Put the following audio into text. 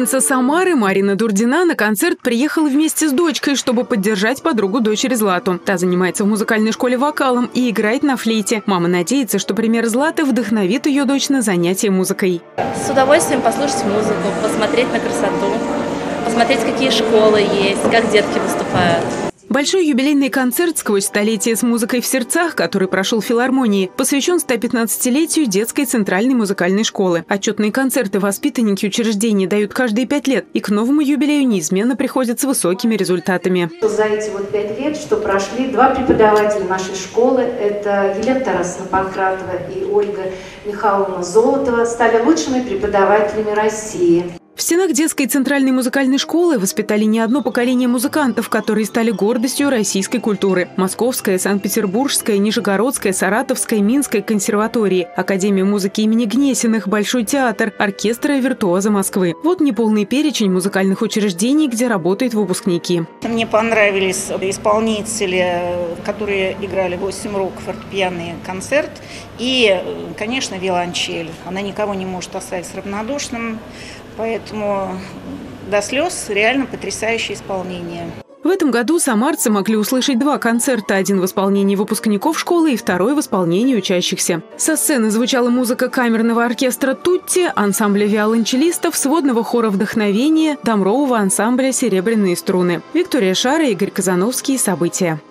Жительница Самары Марина Дурдина на концерт приехала вместе с дочкой, чтобы поддержать подругу дочери Злату. Та занимается в музыкальной школе вокалом и играет на флейте. Мама надеется, что пример Златы вдохновит ее дочь на занятия музыкой. С удовольствием послушать музыку, посмотреть на красоту, посмотреть, какие школы есть, как детки выступают. Большой юбилейный концерт «Сквозь столетия с музыкой в сердцах», который прошел в филармонии, посвящен 115-летию детской центральной музыкальной школы. Отчетные концерты воспитанники учреждений дают каждые 5 лет, и к новому юбилею неизменно приходят с высокими результатами. За эти 5 лет, что прошли, 2 преподавателя нашей школы, это Елена Тарасовна Панкратова и Ольга Михайловна Золотова, стали лучшими преподавателями России. В стенах детской центральной музыкальной школы воспитали не одно поколение музыкантов, которые стали гордостью российской культуры. Московская, Санкт-Петербургская, Нижегородская, Саратовская, Минская консерватории, Академия музыки имени Гнесиных, Большой театр, оркестр и виртуозы Москвы. Вот неполный перечень музыкальных учреждений, где работают выпускники. Мне понравились исполнители, которые играли 8 рук, фортепианный концерт и, конечно, виолончель. Она никого не может оставить равнодушным. Поэтому до слез реально потрясающее исполнение. В этом году самарцы могли услышать 2 концерта. Один в исполнении выпускников школы и второй в исполнении учащихся. Со сцены звучала музыка камерного оркестра «Тутти», ансамбля виолончелистов, сводного хора «Вдохновение», дамрового ансамбля «Серебряные струны». Виктория Шара, Игорь Казановский. События.